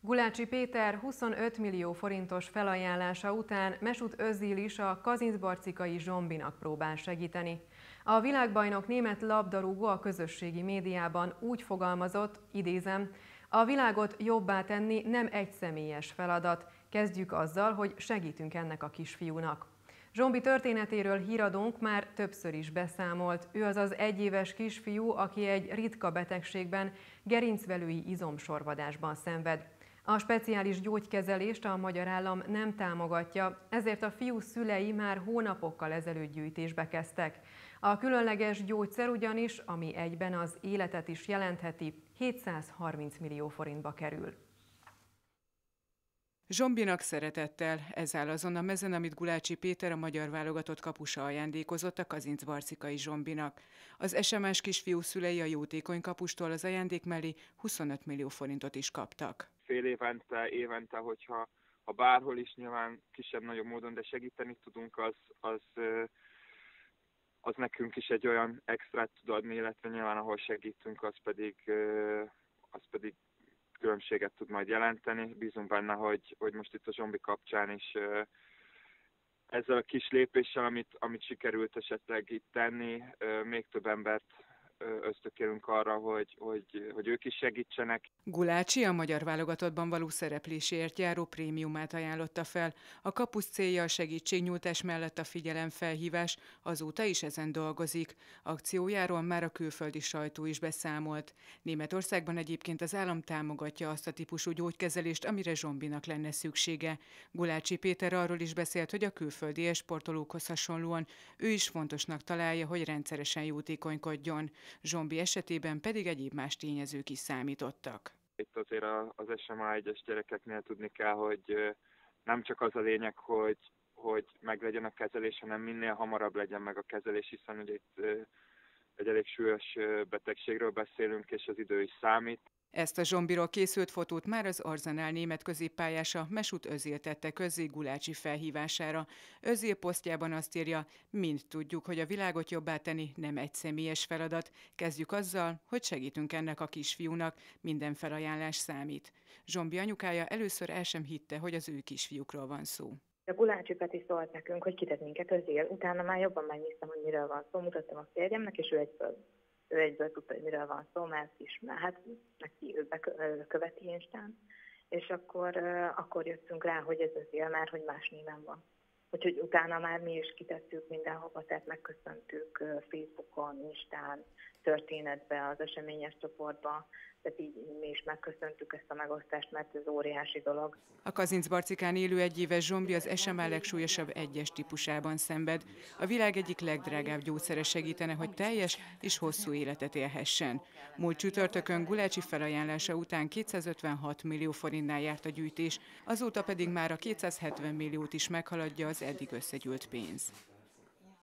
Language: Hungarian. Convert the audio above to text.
Gulácsi Péter 25 millió forintos felajánlása után Mesut Özil is a kazincbarcikai Zsombinak próbál segíteni. A világbajnok német labdarúgó a közösségi médiában úgy fogalmazott, idézem, a világot jobbá tenni nem egyszemélyes feladat, kezdjük azzal, hogy segítünk ennek a kisfiúnak. Zsombi történetéről híradónk már többször is beszámolt. Ő az az egyéves kisfiú, aki egy ritka betegségben, gerincvelői izomsorvadásban szenved. A speciális gyógykezelést a magyar állam nem támogatja, ezért a fiú szülei már hónapokkal ezelőtt gyűjtésbe kezdtek. A különleges gyógyszer ugyanis, ami egyben az életet is jelentheti, 730 millió forintba kerül. Zsombinak szeretettel, ez áll azon a mezen, amit Gulácsi Péter, a magyar válogatott kapusa ajándékozott a kazincbarcikai Zsombinak. Az SMS kisfiú szülei a jótékony kapustól az ajándék mellé 25 millió forintot is kaptak. Fél évente, hogyha bárhol is nyilván kisebb-nagyobb módon, de segíteni tudunk, az nekünk is egy olyan extrát tud adni, illetve nyilván ahol segítünk, az pedig különbséget tud majd jelenteni. Bízunk benne, hogy most itt a Zsombi kapcsán is ezzel a kis lépéssel, amit sikerült esetleg itt tenni, még több embert ösztökélünk arra, hogy ők is segítsenek. Gulácsi a magyar válogatottban való szerepléséért járó prémiumát ajánlotta fel. A kapusz célja a segítségnyújtás mellett a figyelemfelhívás, azóta is ezen dolgozik. Akciójáról már a külföldi sajtó is beszámolt. Németországban egyébként az állam támogatja azt a típusú gyógykezelést, amire Zsombinak lenne szüksége. Gulácsi Péter arról is beszélt, hogy a külföldi sportolókhoz hasonlóan ő is fontosnak találja, hogy rendszeresen jótékonykodjon. Zsombi esetében pedig egyéb más tényezők is számítottak. Itt azért az SMA 1-es gyerekeknél tudni kell, hogy nem csak az a lényeg, hogy meglegyen a kezelés, hanem minél hamarabb legyen meg a kezelés, hiszen ugye itt egy elég súlyos betegségről beszélünk, és az idő is számít. Ezt a Zsombiról készült fotót már az Arsenal német középpályása Mesut Özil tette közzé Gulácsi felhívására. Özil posztjában azt írja, mind tudjuk, hogy a világot jobbá tenni nem egy személyes feladat. Kezdjük azzal, hogy segítünk ennek a kisfiúnak, minden felajánlás számít. Zsombi anyukája először el sem hitte, hogy az ő kisfiúkról van szó. A Gulácsi Peti szólt nekünk, hogy kitett minket Özil. Utána már jobban megnéztem, hogy miről van szó, mutattam a férjemnek, és ő egyből tudta, hogy miről van szó, mert ismer, hát neki ő követi Instán, és akkor jöttünk rá, hogy ez Özil, mert hogy más néven van. Úgyhogy utána már mi is kitettük mindenhova, tehát megköszöntük Facebookon, Instán, történetbe, az eseményes csoportba, tehát így mi is megköszöntük ezt a megosztást, mert ez óriási dolog. A Kazincbarcikán élő egyéves Zsombi az SMA legsúlyosabb 1-es típusában szenved. A világ egyik legdrágább gyógyszere segítene, hogy teljes és hosszú életet élhessen. Múlt csütörtökön Gulácsi felajánlása után 256 millió forintnál járt a gyűjtés, azóta pedig már a 270 milliót is meghaladja az eddig összegyűlt pénz.